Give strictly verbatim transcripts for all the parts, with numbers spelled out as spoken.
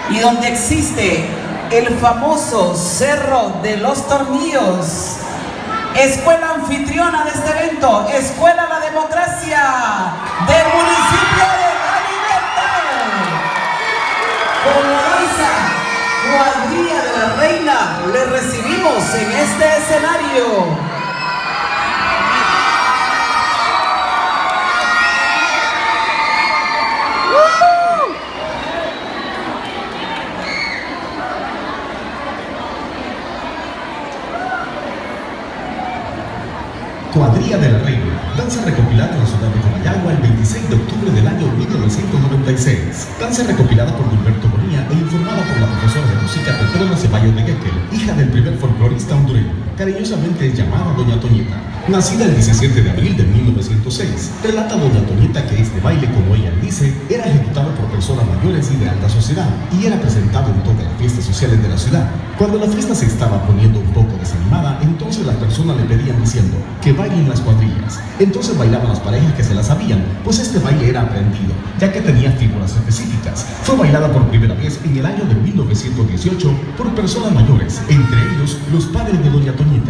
y donde existe el famoso Cerro de los Tornillos. Escuela anfitriona de este evento, Escuela La Democracia del municipio de La Libertad. Con la danza Cuadrilla de la Reina le recibimos en este escenario. Cuadrilla de la Reina, danza recopilada en la ciudad de Comayagua el veintiséis de octubre del año mil novecientos noventa y seis. Danza recopilada por Gilberto Bonilla e informada por la profesora de música Petrona Ceballos de Gekel, hija del primer folclorista hondureño, cariñosamente llamada Doña Toñita. Nacida el diecisiete de abril de mil novecientos seis, relata Doña Toñita que este baile, como ella dice, era ejecutado por personas mayores y de alta sociedad y era presentado en todas las fiestas sociales de la ciudad. Cuando la fiesta se estaba poniendo un poco desanimada, entonces las personas le pedían diciendo que bailen las cuadrillas. Entonces bailaban las parejas que se las sabían, pues este baile era aprendido, ya que tenía figuras específicas. Fue bailada por primera vez en el año de mil novecientos dieciocho por personas mayores, entre ellos los padres de Doña Toñita.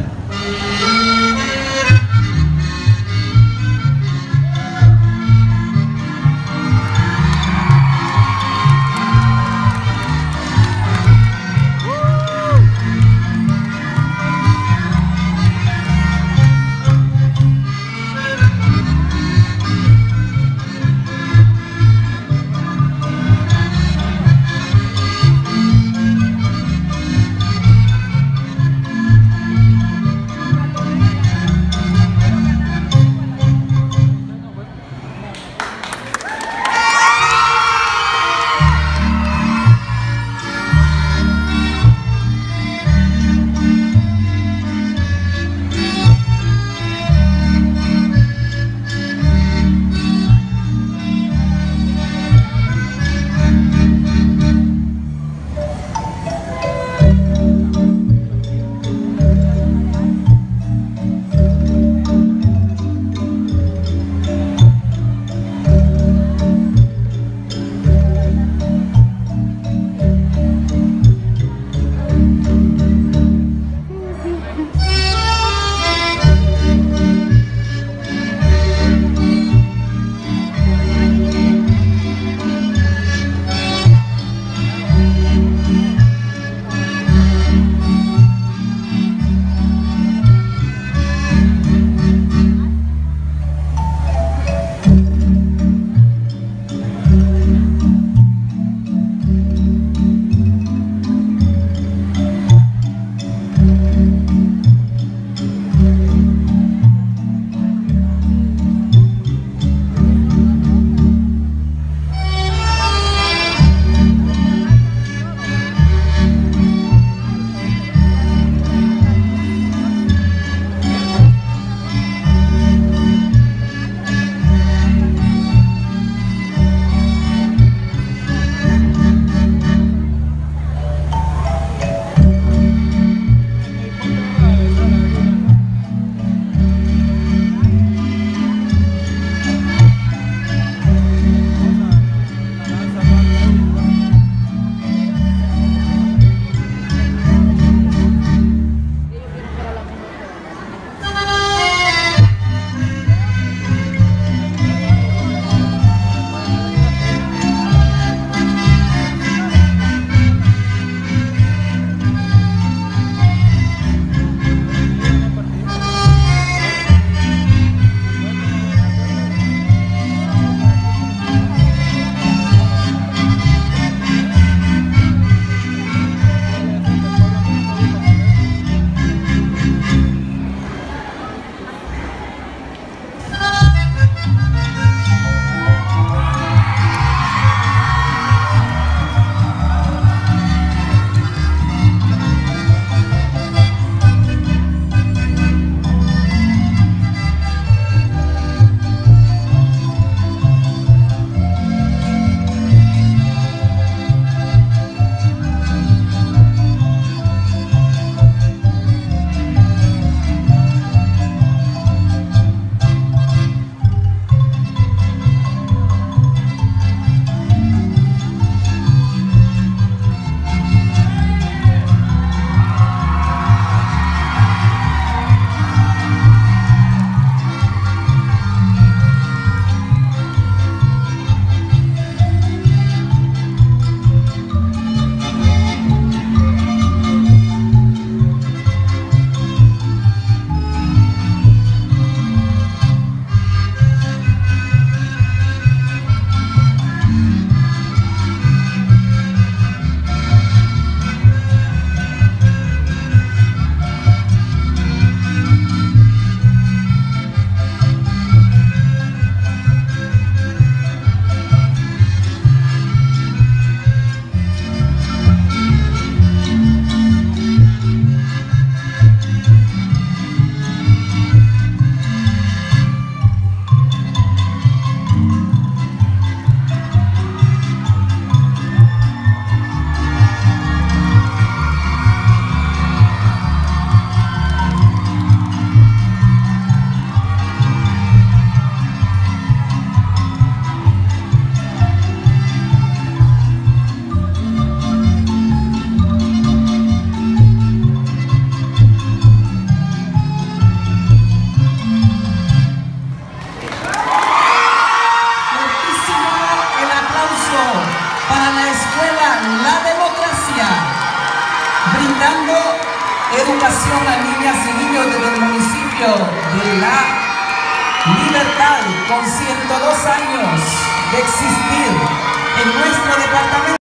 educación a niñas y niños desde el municipio de La Libertad, con ciento dos años de existir en nuestro departamento.